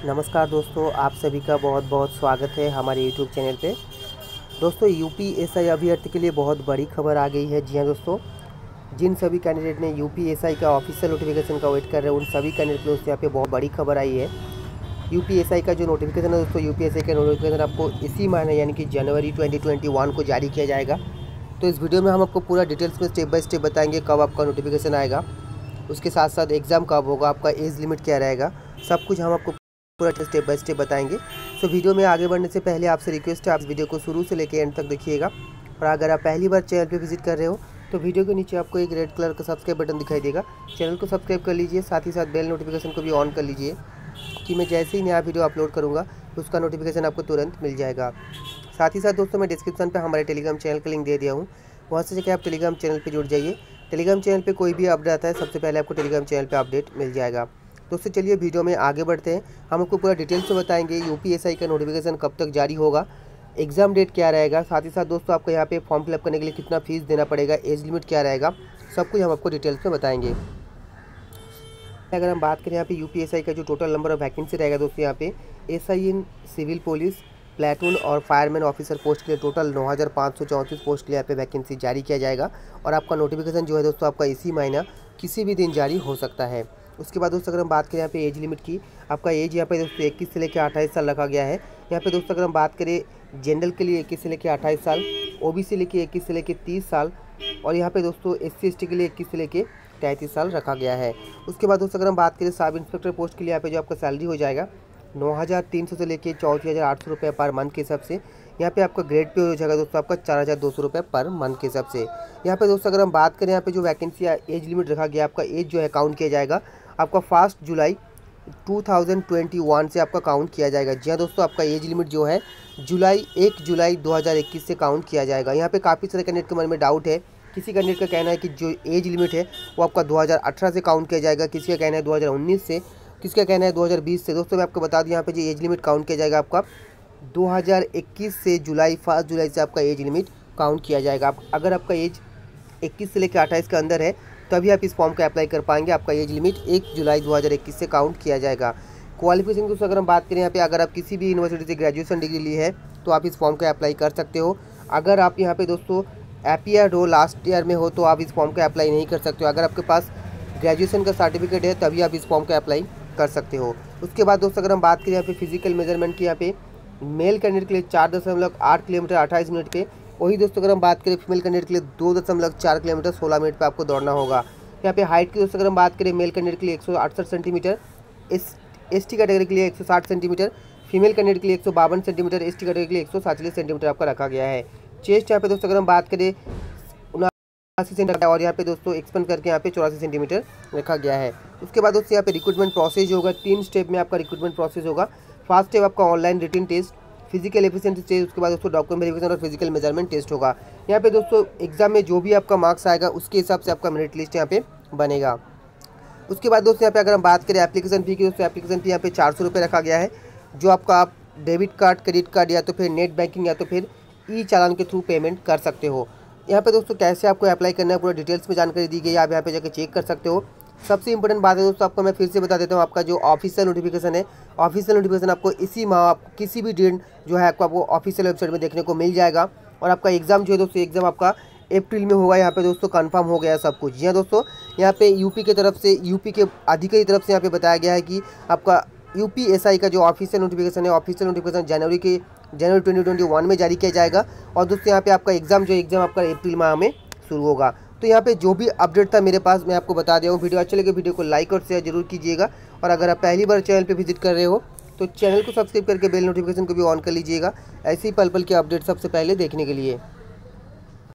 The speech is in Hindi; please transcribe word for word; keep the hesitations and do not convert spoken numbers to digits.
नमस्कार दोस्तों, आप सभी का बहुत बहुत स्वागत है हमारे यूट्यूब चैनल पे। दोस्तों, यूपीएसआई अभ्यर्थी के लिए बहुत बड़ी खबर आ गई है। जी हाँ दोस्तों, जिन सभी कैंडिडेट ने यूपीएसआई का ऑफिशियल नोटिफिकेशन का वेट कर रहे हैं, उन सभी कैंडिडेट दोस्तों यहाँ पे बहुत बड़ी खबर आई है। यूपीएसआई का जो नोटिफिकेशन है दोस्तों, यूपीएसआई का नोटिफिकेशन आपको इसी महीने यानी कि जनवरी ट्वेंटी ट्वेंटी वन को जारी किया जाएगा। तो इस वीडियो में हम आपको पूरा डिटेल्स में स्टेप बाय स्टेप बताएंगे कब आपका नोटिफिकेशन आएगा, उसके साथ साथ एग्ज़ाम कब होगा, आपका एज लिमिट क्या रहेगा, सब कुछ हम आपको पूरा स्टेप बाय स्टेप बताएंगे। सो वीडियो में आगे बढ़ने से पहले आपसे रिक्वेस्ट है, आप वीडियो को शुरू से लेकर एंड तक देखिएगा। और अगर आप पहली बार चैनल पे विजिट कर रहे हो तो वीडियो के नीचे आपको एक रेड कलर का सब्सक्राइब बटन दिखाई देगा, चैनल को सब्सक्राइब कर लीजिए, साथ ही साथ बेल नोटिफिकेशन को भी ऑन कर लीजिए कि मैं जैसे ही नया वीडियो अपलोड करूँगा उसका नोटिफिकेशन आपको तुरंत मिल जाएगा। साथ ही साथ दोस्तों, मैं डिस्क्रिप्शन पर हमारे टेलीग्राम चैनल का लिंक दे दिया हूँ, वहाँ से जाकर आप टेलीग्राम चैनल पर जुड़ जाइए। टेलीग्राम चैनल पे कोई भी अपडेट आता है सबसे पहले आपको टेलीग्राम चैनल पे अपडेट मिल जाएगा। दोस्तों चलिए वीडियो में आगे बढ़ते हैं। हम आपको पूरा डिटेल्स से बताएंगे यूपीएसआई का नोटिफिकेशन कब तक जारी होगा, एग्ज़ाम डेट क्या रहेगा, साथ ही साथ दोस्तों आपको यहाँ पे फॉर्म फिलअप करने के लिए कितना फीस देना पड़ेगा, एज लिमिट क्या रहेगा, सब कुछ हम आपको डिटेल्स में बताएंगे। अगर हम बात करें यहाँ पे यूपीएसआई का जो टोटल नंबर ऑफ वैकेंसी रहेगा दोस्तों, यहाँ पे SI in civil police, platoon और फायरमैन ऑफिसर पोस्ट के लिए टोटल नौ हज़ार पाँच सौ चौंतीस पोस्ट के लिए यहाँ पे वैकेंसी जारी किया जाएगा। और आपका नोटिफिकेशन जो है दोस्तों आपका इसी महीना किसी भी दिन जारी हो सकता है। उसके बाद दोस्तों अगर हम बात करें यहाँ पे एज लिमिट की, आपका एज यहाँ पे दोस्तों इक्कीस से लेकर अट्ठाईस साल रखा गया है। यहाँ पे दोस्तों अगर हम बात करें जनरल के लिए इक्कीस से लेकर अट्ठाईस साल, ओबीसी लेके इक्कीस से लेकर तीस साल, और यहाँ पे दोस्तों एस सी एस टी के लिए इक्कीस से लेकर तैंतीस साल रखा गया है। उसके बाद दोस्तों अगर हम बात करें सब इंस्पेक्टर पोस्ट के लिए, यहाँ पे जो आपका सैलरी हो जाएगा नौ हज़ार तीन सौ से लेकर चौंतीस हज़ार आठ सौ रुपये पर मंथ के हिसाब से। यहाँ पे आपका ग्रेड पे हो जाएगा दोस्तों आपका चार हज़ार दो सौ रुपये पर मंथ के हिसाब से। यहाँ पे दोस्तों अगर हम बात करें यहाँ पे जो वैकेंसी एज लिमिट रखा गया, आपका एज जो है काउंट किया जाएगा आपका फर्स्ट जुलाई दो हज़ार इक्कीस से आपका काउंट किया जाएगा। जी हाँ दोस्तों, आपका एज लिमिट जो है जुलाई एक जुलाई दो हज़ार इक्कीस से काउंट किया जाएगा। यहाँ पे काफ़ी सारे कैंडिडेट के मन में डाउट है। किसी कैंडिडेट का कहना है कि जो एज लिमिट है वो आपका दो हज़ार अठारह से काउंट किया जाएगा, किसी का कहना है दो हज़ार उन्नीस से, किसका कहना है दो हज़ार बीस से। दोस्तों मैं आपको बता दूं यहाँ पे जो एज लिमिट काउंट किया जाएगा आपका दो हज़ार इक्कीस से जुलाई फर्स्ट जुलाई से आपका एज लिमिट काउंट किया जाएगा। आप अगर आपका एज इक्कीस से लेकर अट्ठाईस के अंदर है तभी आप इस फॉर्म को अप्लाई कर पाएंगे। आपका एज लिमिट एक जुलाई दो हज़ार इक्कीस से काउंट किया जाएगा। क्वालिफिकेशन दोस्तों अगर हम बात करें यहाँ पे, अगर आप किसी भी यूनिवर्सिटी से ग्रेजुएशन डिग्री ली है तो आप इस फॉर्म को अप्लाई कर सकते हो। अगर आप यहाँ पे दोस्तों एपीआर हो, लास्ट ईयर में हो, तो आप इस फॉर्म को अप्लाई नहीं कर सकते हो। अगर आपके पास ग्रेजुएशन का सर्टिफिकेट है तभी आप इस फॉर्म को अप्लाई कर सकते हो। उसके बाद दोस्तों अगर हम बात करें यहाँ पे फिजिकल मेजरमेंट की, यहाँ पे मेल कैंडिडेट के लिए चार दशमलव आठ किलोमीटर अट्ठाईस मिनट पे, वही दोस्तों अगर हम बात करें फीमेल कैंडिडेट के लिए दो दशमलव चार किलोमीटर सोलह मिनट पे आपको दौड़ना होगा। यहाँ पे हाइट की दोस्तों अगर हम बात करें मेल कैंडिडेट के लिए एक सौ अड़सठ centimetre, S S T category के लिए एक सौ साठ सेंटीमीटर, फीमेल कैंडिडेट के लिए एक सौ बावन सेंटीमीटर, एस टी कैटेगरी के लिए एक सौ सैंतालीस सेंटीमीटर आपका रखा गया है। चेस्ट यहाँ पे दोस्तों अगर हम बात करें उनासी सेंटीमीटर, और यहाँ पे दोस्तों एक्सपेंड करके यहाँ पे चौरासी सेंटीमीटर रखा गया है। उसके बाद दोस्तों यहाँ पे रिक्रूटमेंट प्रोसेस होगा, तीन स्टेप में आपका रिक्रूटमेंट प्रोसेस होगा। फर्स्ट स्टेप आपका online written test, physical efficiency test, उसके बाद दोस्तों डॉक्यूमेंट वेरिफिकेशन और फिजिकल मेजरमेंट टेस्ट होगा। यहाँ पे दोस्तों एग्जाम में जो भी आपका मार्क्स आएगा उसके हिसाब से आपका मेरिट लिस्ट यहाँ पे बनेगा। उसके बाद दोस्तों यहाँ पे अगर हम बात करें एप्लीकेशन फ़ी की, दोस्तों एप्लीकेशन फ़ी यहाँ पे चार सौ रुपये रखा गया है, जो आपका आप डेबिट कार्ड, क्रेडिट कार्ड या तो फिर नेट बैंकिंग या तो फिर ई चालान के थ्रू पेमेंट कर सकते हो। यहाँ पे दोस्तों कैसे आपको अप्लाई करना है पूरा डिटेल्स में जानकारी दी गई है, आप यहाँ पे जाकर चेक कर सकते हो। सबसे इंपॉर्टेंट बात है दोस्तों, आपको मैं फिर से बता देता हूँ, आपका जो ऑफिशियल नोटिफिकेशन है, ऑफिशियल नोटिफिकेशन आपको इसी माह आप किसी भी डेट जो है आपको आपको ऑफिशियल वेबसाइट में देखने को मिल जाएगा। और आपका एग्जाम जो है दोस्तों, एग्जाम आपका अप्रैल में होगा। यहाँ पे दोस्तों कंफर्म हो गया सब कुछ। जी हाँ दोस्तों, यहाँ पे यूपी की तरफ से, यूपी के अधिकारी की तरफ से यहाँ पे बताया गया है कि आपका यूपीएसआई का जो ऑफिशियल नोटिफिकेशन है, ऑफिशियल नोटिफिकेशन जनवरी के जनवरी ट्वेंटी ट्वेंटी वन में जारी किया जाएगा। और दोस्तों यहाँ पे आपका एग्जाम जो एग्जाम आपका अप्रैल माह में शुरू होगा। तो यहाँ पे जो भी अपडेट था मेरे पास मैं आपको बता दिया हूँ। वीडियो अच्छा लगे वीडियो को लाइक और शेयर जरूर कीजिएगा। और अगर आप पहली बार चैनल पे विजिट कर रहे हो तो चैनल को सब्सक्राइब करके बेल नोटिफिकेशन को भी ऑन कर लीजिएगा, ऐसे ही पल पल के अपडेट सबसे पहले देखने के लिए।